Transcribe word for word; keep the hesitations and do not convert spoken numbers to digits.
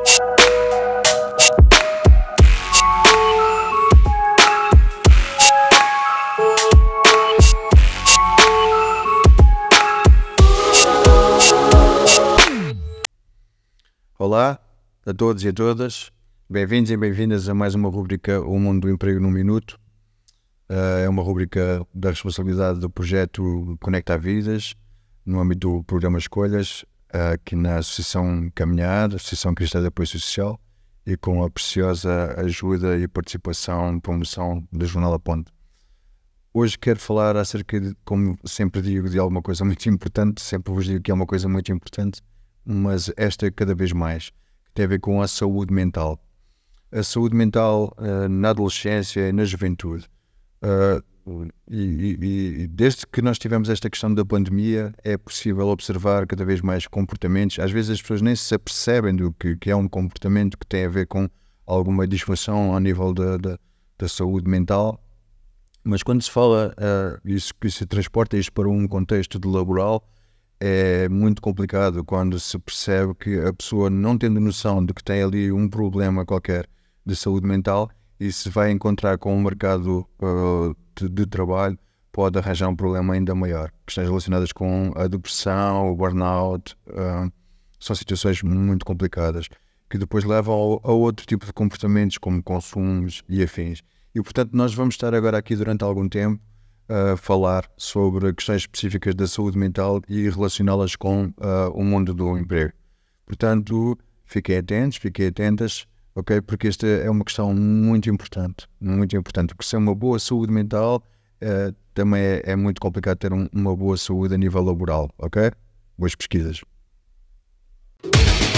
Olá a todos e a todas, bem-vindos e bem-vindas a mais uma rubrica O Mundo do Emprego num Minuto. Uh, é uma rubrica da responsabilidade do projeto Conecta Vidas, no âmbito do programa Escolhas, uh, aqui na Associação Caminhar, Associação Cristã de Apoio Social, e com a preciosa ajuda e participação, promoção da Jornal A Ponte. Hoje quero falar acerca de, como sempre digo, de alguma coisa muito importante, sempre vos digo que é uma coisa muito importante, mas esta cada vez mais, que tem a ver com a saúde mental. A saúde mental uh, na adolescência e na juventude. Uh, e, e, e desde que nós tivemos esta questão da pandemia, é possível observar cada vez mais comportamentos. Às vezes as pessoas nem se apercebem do que, que é um comportamento que tem a ver com alguma disfunção ao nível da, da, da saúde mental. Mas quando se fala, uh, isso, que se transporta isto para um contexto de laboral, é muito complicado quando se percebe que a pessoa, não tendo noção de que tem ali um problema qualquer de saúde mental, e se vai encontrar com o mercado uh, de, de trabalho, pode arranjar um problema ainda maior. Questões relacionadas com a depressão, o burnout, uh, são situações muito complicadas, que depois levam ao, a outro tipo de comportamentos, como consumos e afins. E portanto nós vamos estar agora aqui durante algum tempo a falar sobre questões específicas da saúde mental e relacioná-las com uh, o mundo do emprego. Portanto, fiquem atentos, fiquem atentas, ok? Porque esta é uma questão muito importante, muito importante, porque sem uma boa saúde mental uh, também é, é muito complicado ter um, uma boa saúde a nível laboral, ok? Boas pesquisas.